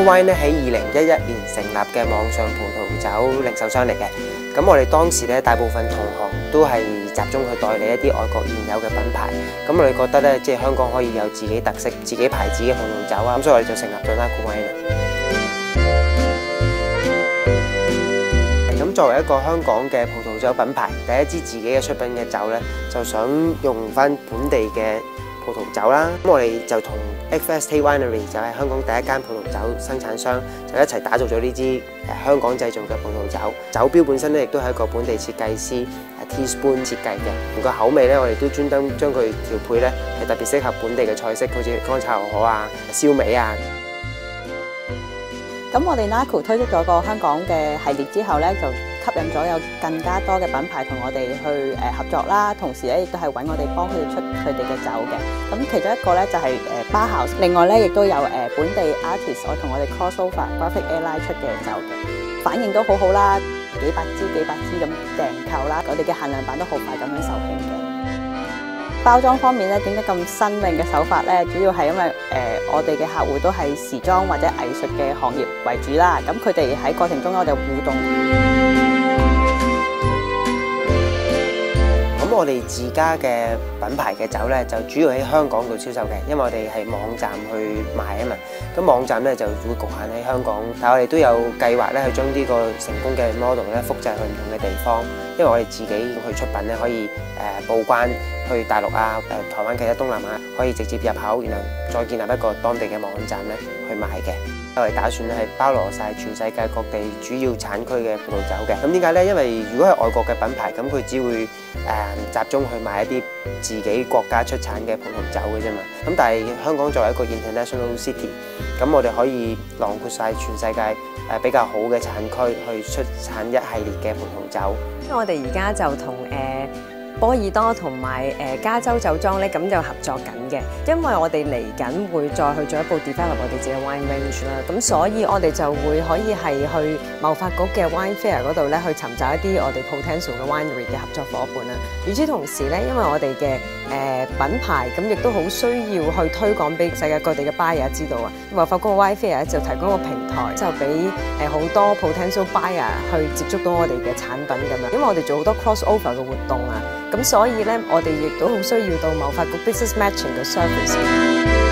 Nacco Wine 咧喺2011年成立嘅網上葡萄酒零售商嚟嘅。咁我哋當時咧大部分同行都係集中去代理一啲外國現有嘅品牌。咁我哋覺得咧，即係香港可以有自己特色、自己牌子嘅葡萄酒啊。咁所以我哋就成立咗 Nacco Wine 啦。咁作為一個香港嘅葡萄酒品牌，第一支自己嘅出品嘅酒咧，就想用翻本地嘅葡萄酒啦。咁我哋就同 Egg Estate Winery 就係香港第一間葡萄酒生產商，就一齊打造咗呢支香港製造嘅葡萄酒。酒標本身咧，亦都係一個本地設計師Teaspoon 設計嘅。個口味咧，我哋都專登將佢調配咧，係特別適合本地嘅菜式，好似乾炒牛河啊、燒味啊。 咁我哋 Nacco 推出咗個香港嘅系列之後咧，就吸引咗有更加多嘅品牌同我哋去合作啦。同時咧，亦都係揾我哋幫佢哋出佢哋嘅酒嘅。咁其中一個咧就係Bauhaus，另外咧亦都有本地 artist 我同我哋 crossover Graphic Airline 出嘅酒嘅，反應都好好啦，幾百支咁訂購啦，我哋嘅限量版都好快咁樣售罄嘅。包裝方面咧，點解咁新穎嘅手法咧？主要係因為我哋嘅客戶都係時裝或者藝術嘅行業為主啦。咁佢哋喺過程中我哋互動。 咁我哋自家嘅品牌嘅酒咧，就主要喺香港度銷售嘅，因為我哋係網站去賣啊嘛。咁網站咧就會局限喺香港，但係我哋都有計劃咧去將呢個成功嘅 model 咧複製去唔同嘅地方，因為我哋自己去出品咧可以報關去大陸啊、台灣其他東南亞可以直接入口，然後再建立一個當地嘅網站咧去賣嘅。我哋打算係包羅晒全世界各地主要產區嘅葡萄酒嘅。咁點解咧？因為如果係外國嘅品牌，咁佢只會集中去賣一啲自己國家出產嘅葡萄酒嘅啫嘛。咁但係香港作為一個 international city， 咁我哋可以囊括晒全世界比較好嘅產區去出產一系列嘅葡萄酒。 我哋而家就同波爾多同埋加州酒莊咧，咁就合作緊嘅，因為我哋嚟緊會再去進一步 develop 我哋自己嘅 wine range 啦，咁所以我哋就會可以係去貿發局嘅 wine fair 嗰度咧，去尋找一啲我哋 potential 嘅 winery 嘅合作伙伴啦。與此同時咧，因為我哋嘅品牌咁亦都好需要去推廣俾世界各地嘅 buyer 知道啊。貿發局嘅 wine fair 就提供個平台，就俾好多 potential buyer 去接觸到我哋嘅產品咁樣。因為我哋做好多 crossover 嘅活動啊。咁所以咧，我哋亦都好需要到貿發局 business matching 嘅 service。